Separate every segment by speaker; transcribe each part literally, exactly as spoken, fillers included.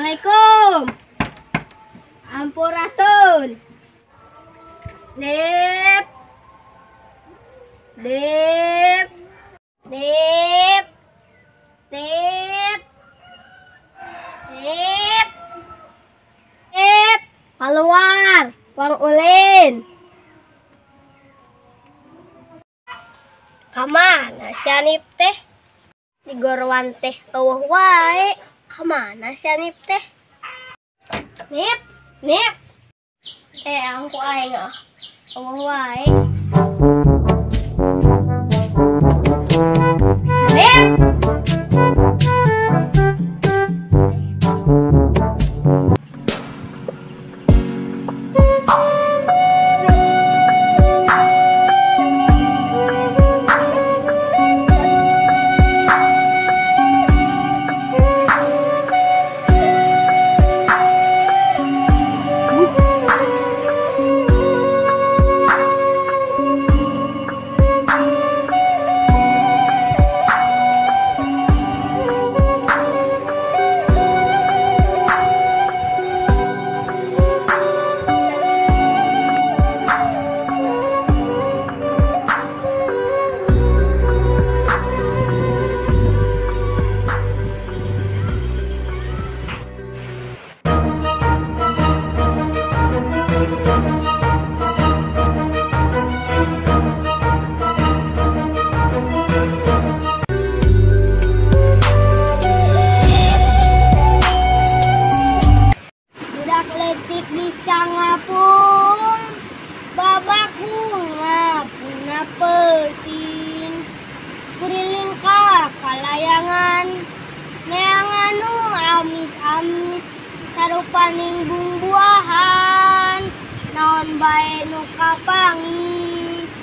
Speaker 1: Assalamualaikum. Ampurasun. Dip. Dip. Dip. Dip. Dip. Dip. Keluar. Bang Ulin. Kamana si Anip teh? Di gorwan teh eueuh wae. Kamana si Anip teh? Nip, Nip. Eh, angku aing ah. Eueuh wae. Nip. Letik bisa ngapung, babak bunga puna peting, kuriling ka kalayangan, neanganu amis-amis, sarupaning bumbuahan, naon bae nu kapangi.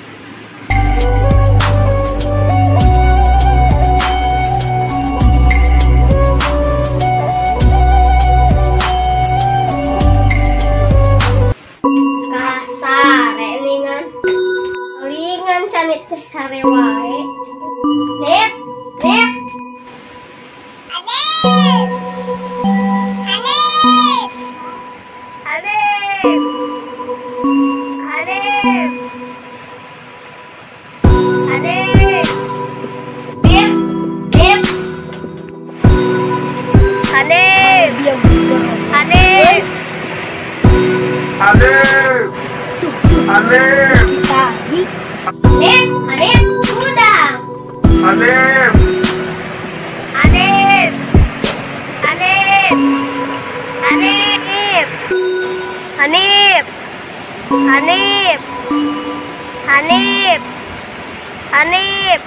Speaker 1: Sanit teh sare wae. Nip, Nip. Adep. Adep. Adep. Adep. Adep. Nip, Nip. Adep. Adep.
Speaker 2: Adep. Adep.
Speaker 1: Tadi. Adep, Adep, udah.
Speaker 2: Adep.
Speaker 1: Adep. Adep. Hanif. Hanif. Hanif. Hanif. Hanif.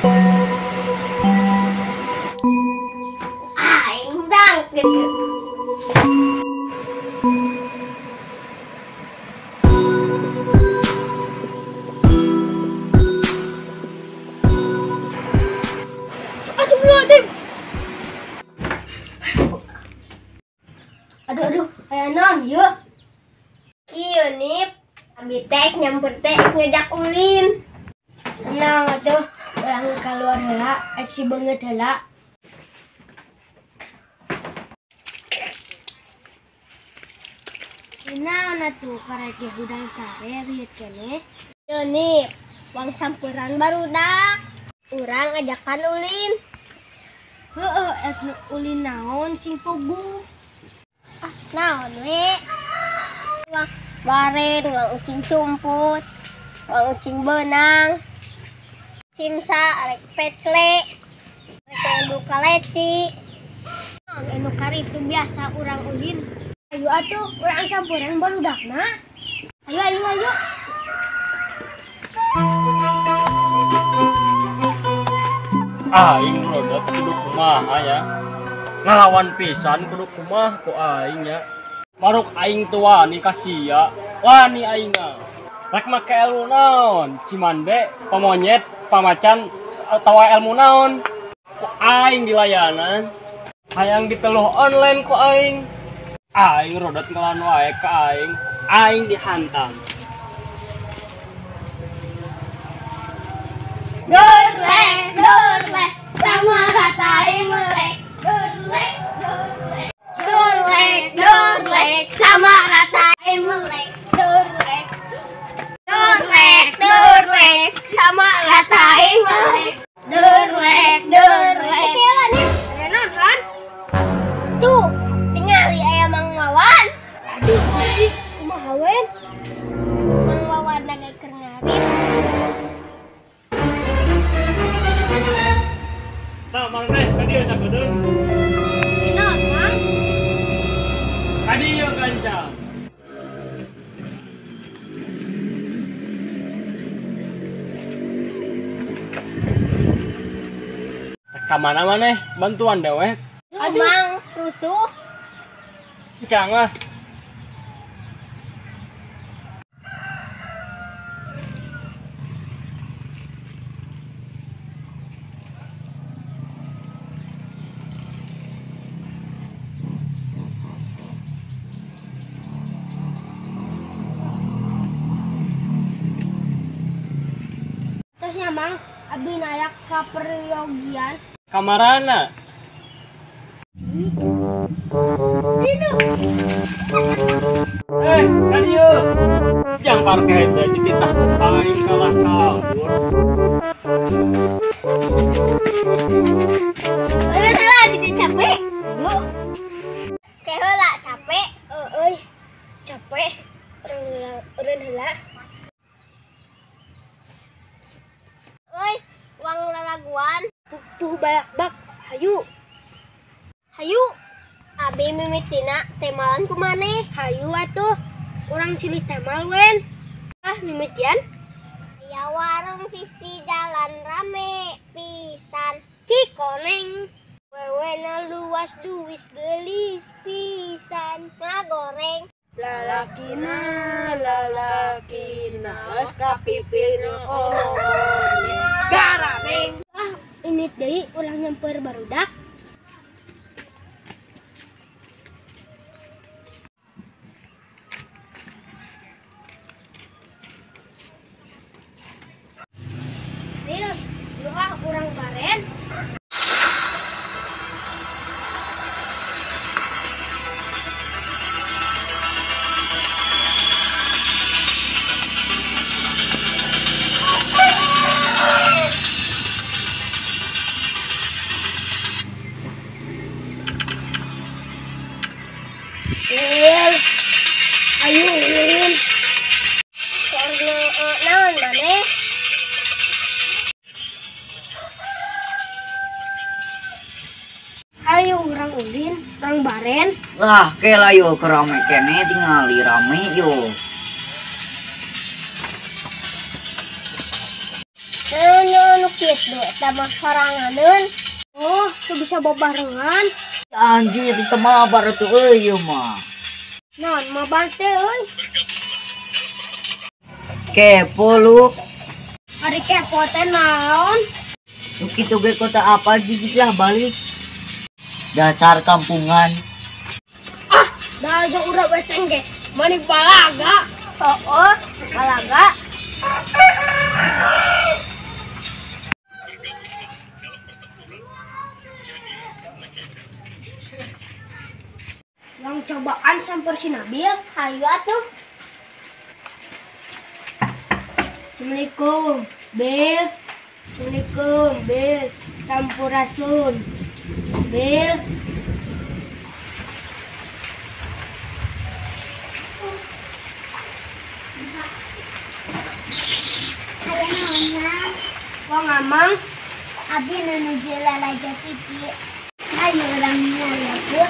Speaker 1: Ah, indang gitu. Aduh aduh, aya naon ieu? Kieu Nip, abi teh nyamper teh ngajak ulin. Nah, atuh urang keluar heula, ek si beungeut heula. Naon atuh karek hudang sare riet keneh? Teu Nip, wang sampeurang barudak. Urang ajakan ulin. Heueuh, ek ulin naon sing pugu? Ah, naon we? Wang baren, wang ucing sumput, wang ucing benang, simsa, arek pecle, arek anu kaleci. Naon anu karitu biasa urang ulin. Ayo atuh, urang sampeurang barudakna. Ayo ayo ayo.
Speaker 3: Aing rodot kudu kumaha ya. Ngalawan pisan kudu kumaha ku aing ya. Maruk aing teu wani ka sia, wani aingna. Rek make ilmu naon? Cimande, pamonyet, pamacan, atawa ilmu naon? Ku aing dilayanan. Hayang diteluh online ku aing. Aing rodot ngelawan wae ka aing. Aing dihantam.
Speaker 1: Durlek, durlek, sama rata melek. Durlek, durlek, durlek. Tuh, tinggali ayam Mang Wawan. Aduh, sih, kumaha wen? Mang Wawan lagi keur ngarit.
Speaker 3: Nah, marane tadi ya sagedeung.
Speaker 1: Naon, Mang?
Speaker 3: Tadi ya gancang. Ka mana maneh? Bantuan dewek.
Speaker 1: Aduh, Mang, rusuh.
Speaker 3: Jangan.
Speaker 1: Terusnya, Mang, abdi nayak ka peryogian.
Speaker 3: Kamarana. Eh, radio. Jangan parkir teh dititah aing kalah kabur.
Speaker 1: Eueun heula di capek. Lu. Kayak heula capek. Euy. Capek. Eureun eureun heula. Euy, uang lalaguan. Pupuh bayak bak. Hayu. Hayu. Abi mimitina temalan ku maneh. Hayu atuh. Urang silih temal wen. Ah, mimitian. Ya warung sisi jalan rame pisan Cikoneng. Wewena luas duwis gelis pisan ngagoreng.
Speaker 4: Lalakina, lalakina, skapipilna oh, garameng.
Speaker 1: Ah, ini deui ulang nyamper barudak. Sil, doa urang baren. Sil, ayo ulin. Karena uh, naon maneh? Ayo urang ulin, urang baren.
Speaker 4: Lah, kela yo kerame kene tingali rame yo.
Speaker 1: Anu nu kitu eta mah soranganeun. Oh, tuh bisa babarengan.
Speaker 4: Anjir bisa mabar tuh euy yo mah.
Speaker 1: Naon mabar teh euy?
Speaker 4: Kepo lu.
Speaker 1: Ari kepo teh naon?
Speaker 4: Lu kitu ge kota apa jijik lah balik. Dasar kampungan.
Speaker 1: Ah, dah aja urang weceng ge. Mani balaga. Oh, balaga. Yang cobaan samper si Nabil, hayu atuh. Assalamualaikum, Bil. Assalamualaikum, Bil. Sampurasun, Bil. Ada namanya. Wong amang. Abi nuju lalaja pipi. Ayo orang mulai tuh.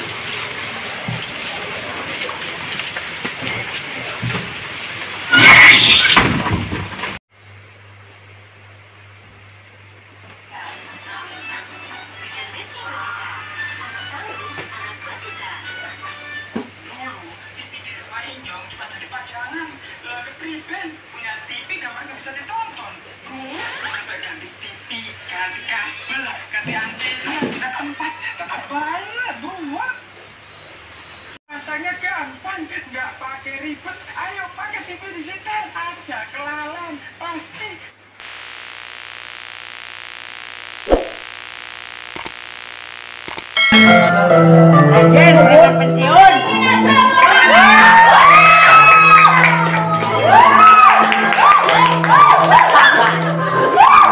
Speaker 2: Rasanya gampang, nggak pakai ribet. Ayo pakai T V digital aja, kelalan pasti.
Speaker 4: Anjir, udah pensiun.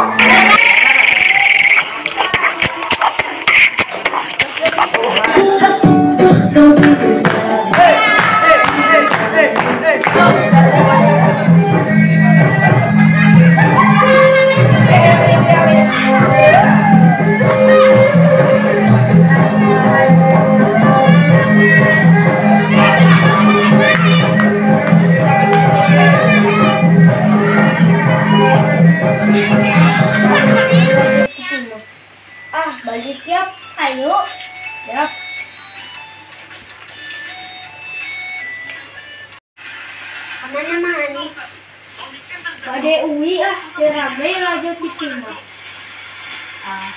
Speaker 1: Tuh. Mana manis? Pada uwi ah, jeramai raja T V mah. Ah.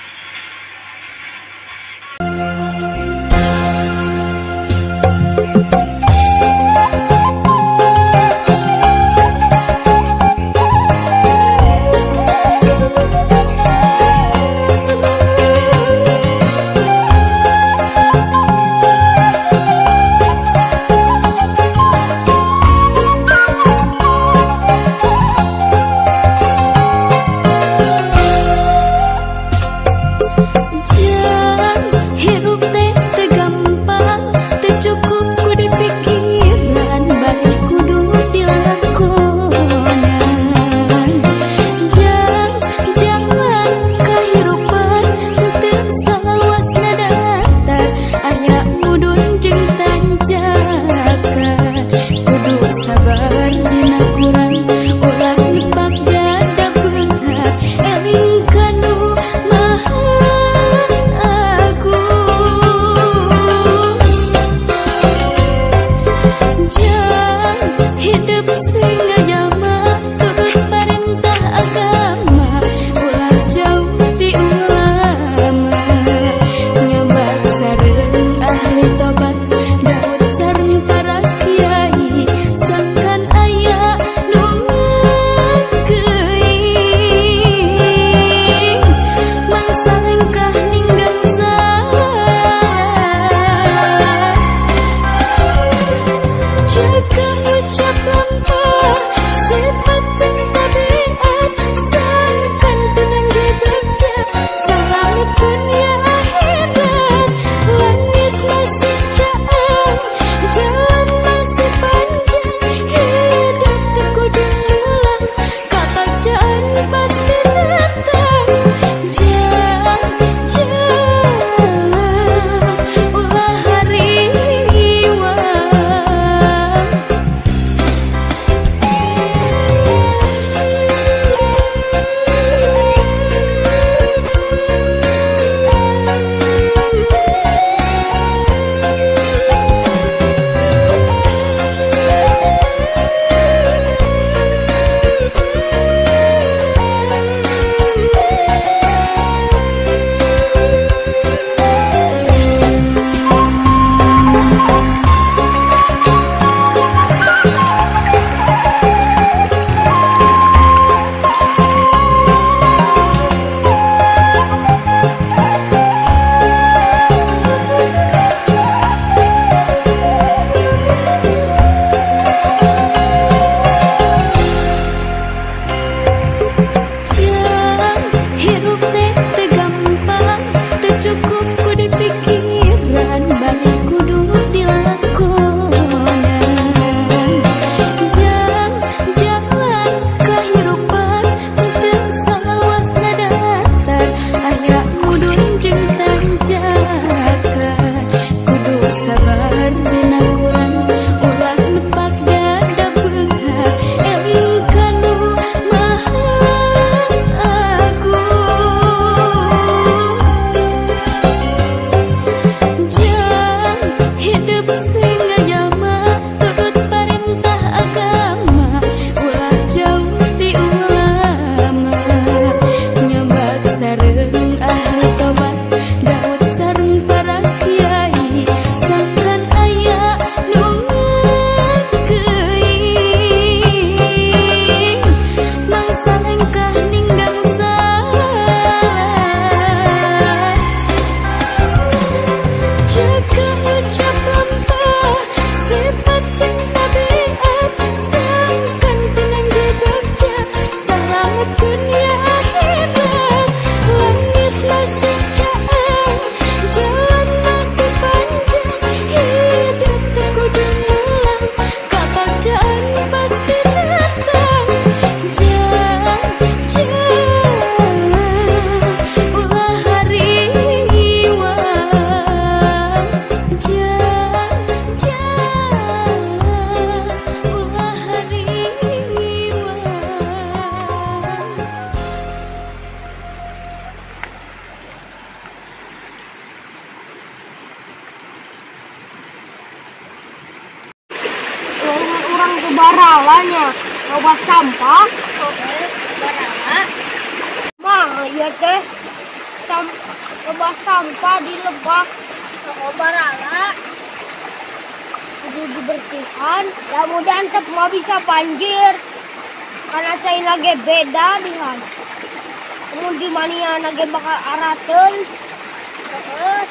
Speaker 1: baralanya bawa sampah. Oke, barala. Mah, iya teh. Sam bawa sampah di lebak. Bawa barala. Kudu dibersihkan. Mudah-mudahan tetap mau bisa banjir. Karena saya lagi beda dengan. Namun di mana lagi bakal araten. Terus.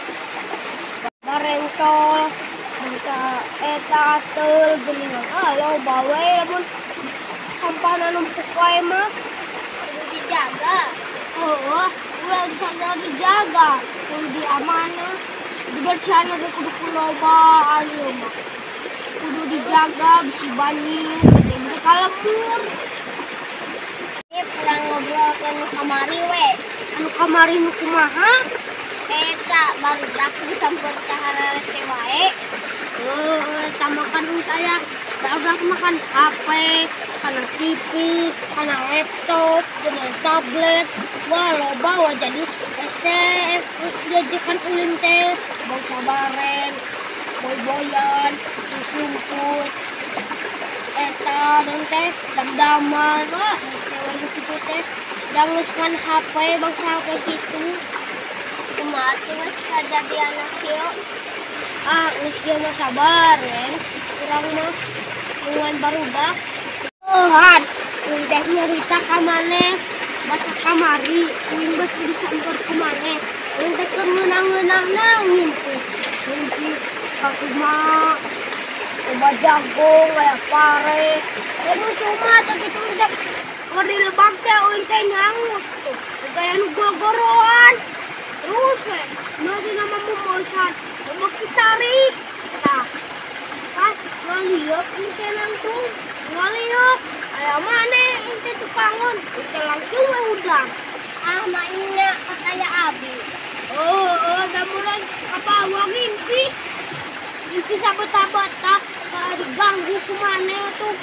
Speaker 1: Barentol. Bisa eta tel geningan alo bawe namun sampah numpuk wae mah kudu dijaga. Oh, ulah dijaga dijaga, kudu diamanah. Dibersihan lagi kudu kuloba anu mah. Kudu dijaga bisi banjir, jadi kalemur. Ini kurang ngobrol ke nu kamari we. Anu kamari nu kumaha? Eta baru dak disampur tahara wae. Eh, tambahkan saya udah makan H P, karena T V, karena laptop, dengan tablet, wah loba wah jadi S F, diajakan ulin teh, bangsa baren, boy-boyan, sumput, eta dan teh, dam-daman, wah sewa gitu teh, danguskan H P, bangsa H P gitu, kumaha tuh jadi anak yuk. Ah, meski mah sabar, men. Kurang mah hubungan barudak. Tuhan, udah nyerita ka maneh. Masa kamari, uing geus disamper ku maneh. Uing teh keur ngeunah-ngeunah nangin tuh. Mimpi ka kumaha. Coba jagung kayak pare. Terus cuma teh kitu teh ngeri lebak teh uing teh nyangut tuh. Gaya nu gogoroan. Terus we, nanti nama mumosan. Mau ditarik, nah pas ngaliuk ini langsung ngaliuk, ayah mana ini tukangon, itu langsung udang. Ah mainnya katanya abi. Oh, oh, damuran apa uang mimpi, mimpi sabat-sabat tak diganggu kemana tuh.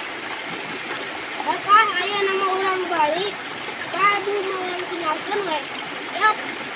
Speaker 1: Bakal ayah nama orang balik, kamu mau tinggalkan we, ya.